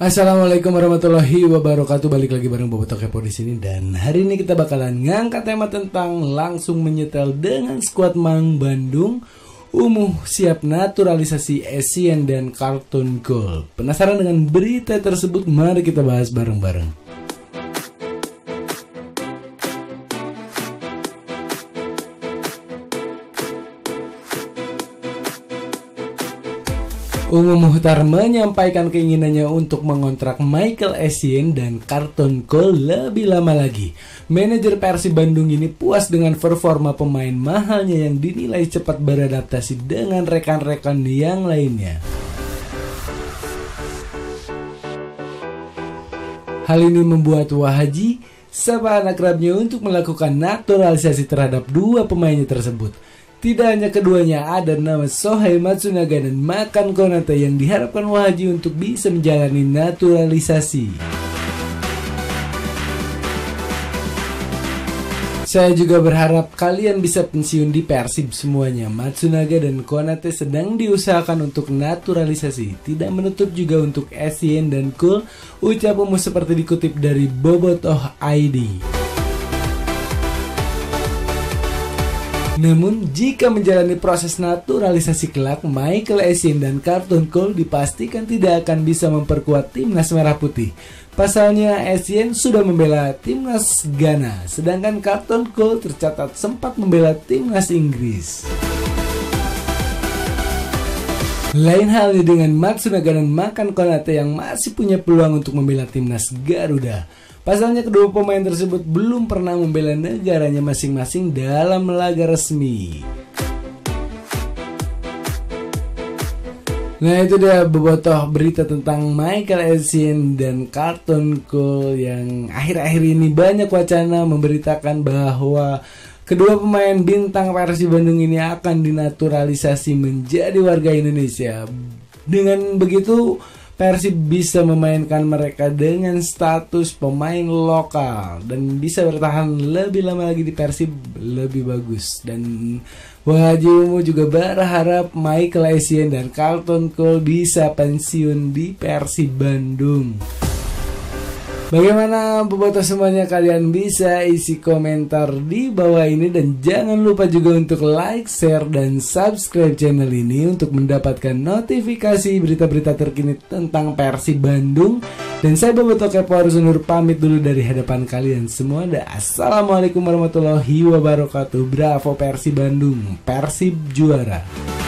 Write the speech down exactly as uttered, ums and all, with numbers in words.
Assalamualaikum warahmatullahi wabarakatuh. Balik lagi bareng Bobotoh Kepo di sini, dan hari ini kita bakalan ngangkat tema tentang langsung menyetel dengan skuad Maung Bandung. Umuh siap naturalisasi Essien dan Carlton Cole. Penasaran dengan berita tersebut? Mari kita bahas bareng-bareng. Umuh Muhtar menyampaikan keinginannya untuk mengontrak Michael Essien dan Carlton Cole lebih lama lagi. Manajer Persib Bandung ini puas dengan performa pemain mahalnya yang dinilai cepat beradaptasi dengan rekan-rekan yang lainnya. Hal ini membuat Wahaji sapa anak kerabnya untuk melakukan naturalisasi terhadap dua pemainnya tersebut. Tidak hanya keduanya, ada nama Shohei Matsunaga dan Makan Konate yang diharapkan Wahaji untuk bisa menjalani naturalisasi. Saya juga berharap kalian bisa pensiun di Persib semuanya. Matsunaga dan Konate sedang diusahakan untuk naturalisasi. Tidak menutup juga untuk Essien dan Cole, ucap Umuh seperti dikutip dari Bobotoh I D. Namun, jika menjalani proses naturalisasi kelak, Michael Essien dan Carlton Cole dipastikan tidak akan bisa memperkuat timnas merah putih. Pasalnya, Essien sudah membela timnas Ghana, sedangkan Carlton Cole tercatat sempat membela timnas Inggris. Lain halnya dengan Matsunaga dan Makan Konate yang masih punya peluang untuk membela timnas Garuda. Pasalnya kedua pemain tersebut belum pernah membela negaranya masing-masing dalam laga resmi. Nah, itu dia Bobotoh berita tentang Michael Essien dan Carlton Cole yang akhir-akhir ini banyak wacana memberitakan bahwa kedua pemain bintang Persib Bandung ini akan dinaturalisasi menjadi warga Indonesia. Dengan begitu, Persib bisa memainkan mereka dengan status pemain lokal dan bisa bertahan lebih lama lagi di Persib lebih bagus. Dan Wahaji Umuh juga berharap Michael Essien dan Carlton Cole bisa pensiun di Persib Bandung. Bagaimana Bobotoh semuanya? Kalian bisa isi komentar di bawah ini, dan jangan lupa juga untuk like, share, dan subscribe channel ini untuk mendapatkan notifikasi berita-berita terkini tentang Persib Bandung. Dan saya Bobotoh Kepo harus undur pamit dulu dari hadapan kalian semua. Assalamualaikum warahmatullahi wabarakatuh. Bravo Persib Bandung, Persib juara.